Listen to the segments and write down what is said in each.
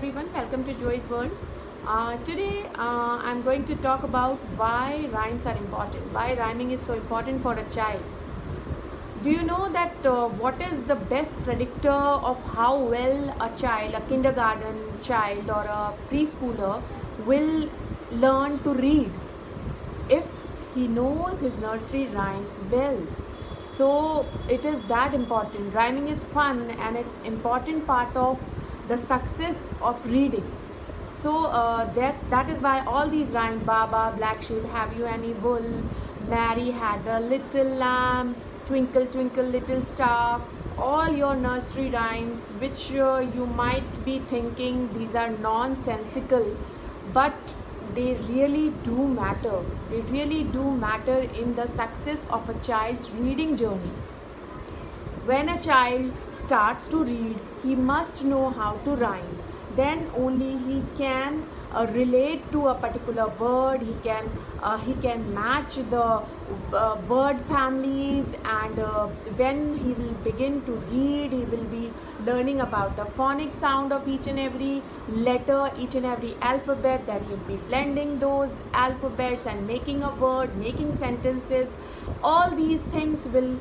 everyone, welcome to Joy's World. Today I'm going to talk about why rhymes are important, why rhyming is so important for a child. Do you know that what is the best predictor of how well a child, a kindergarten child or a preschooler will learn to read? If he knows his nursery rhymes well. So it is that important. Rhyming is fun and it's important part of the success of reading. So that is why all these rhymes: Baba, black sheep, have you any wool, Mary had a little lamb, twinkle twinkle little star, all your nursery rhymes which you might be thinking these are nonsensical, but they really do matter. They really do matter in the success of a child's reading journey. When a child starts to read, he must know how to rhyme. Then only he can relate to a particular word. He can match the word families, and when he will begin to read, he will be learning about the phonic sound of each and every letter, each and every alphabet. Then he'll be blending those alphabets and making a word, making sentences. All these things will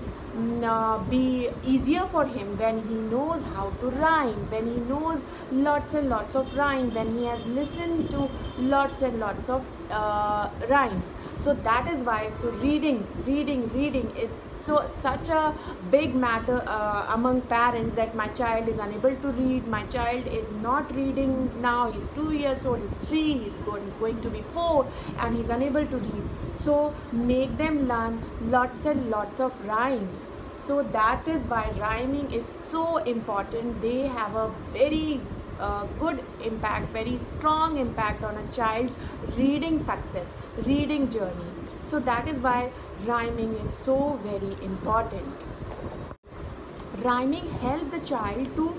be easier for him when he knows how to rhyme, when he knows lots and lots of rhyme, when he has listened to lots and lots of rhymes. So that is why reading is such a big matter among parents, that my child is unable to read, my child is not reading now, he's 2 years old, he's 3, he's going to be 4, and he's unable to read. So make them learn lots and lots of rhymes. So that is why rhyming is so important. They have a very good impact, very strong impact on a child's reading success, reading journey. So that is why rhyming is so very important. Rhyming helps the child to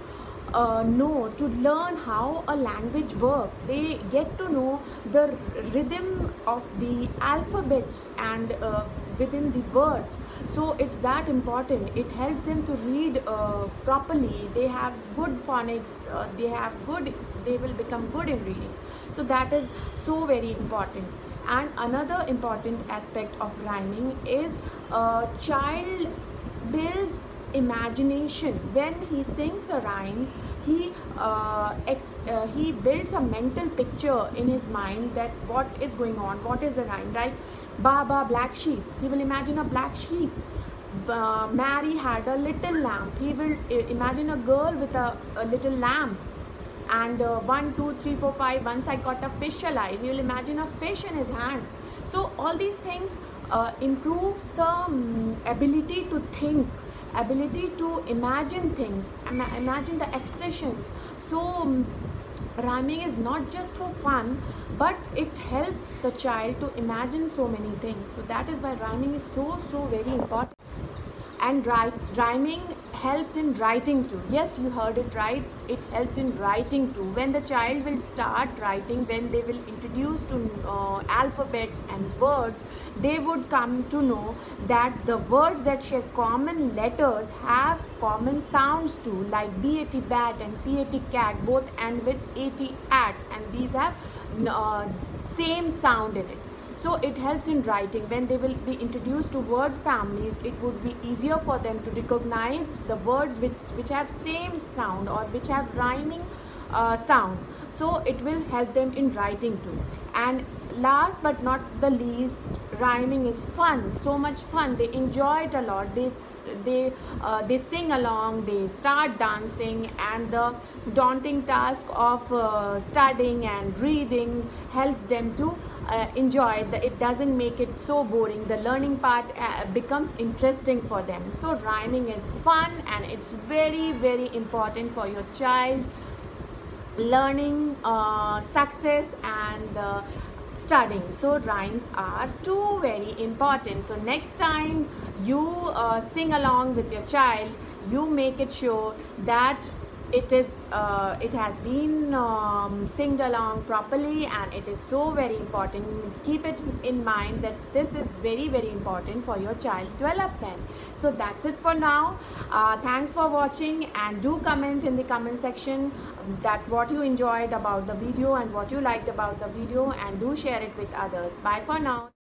to learn how a language works. They get to know the rhythm of the alphabets and within the words. So it's that important. It helps them to read properly. They have good phonics. They will become good in reading. So that is so very important. And another important aspect of rhyming is child builds imagination. When he sings a rhymes, he builds a mental picture in his mind that what is going on, what is the rhyme, right? Baba, black sheep, he will imagine a black sheep. Mary had a little lamb, he will imagine a girl with a little lamb. And 1 2 3 4 5, once I caught a fish alive, he will imagine a fish in his hand. So all these things improves the ability to think, ability to imagine things, imagine the expressions. So rhyming is not just for fun, but it helps the child to imagine so many things. So that is why rhyming is so very important. And rhyming helps in writing too. Yes, you heard it right, it helps in writing too. When the child will start writing, when they will introduce to alphabets and words, they would come to know that the words that share common letters have common sounds too, like BAT bat and CAT cat both end with AT at, and these have same sound in it. So it helps in writing. When they will be introduced to word families, it would be easier for them to recognize the words which have same sound or which have rhyming sound. So it will help them in writing too. And last but not the least, rhyming is fun, so much fun. They enjoy it a lot. They sing along, they start dancing, and the daunting task of studying and reading helps them to enjoy. It doesn't make it so boring. The learning part becomes interesting for them. So rhyming is fun and it's very important for your child learning, success, and studying. So rhymes are too very important. So next time you sing along with your child, you make it sure that it has been singed along properly, and it is so very important. Keep it in mind that this is very very important for your child's development. So that's it for now. Thanks for watching, and do comment in the comment section that what you enjoyed about the video and what you liked about the video, and do share it with others. Bye for now.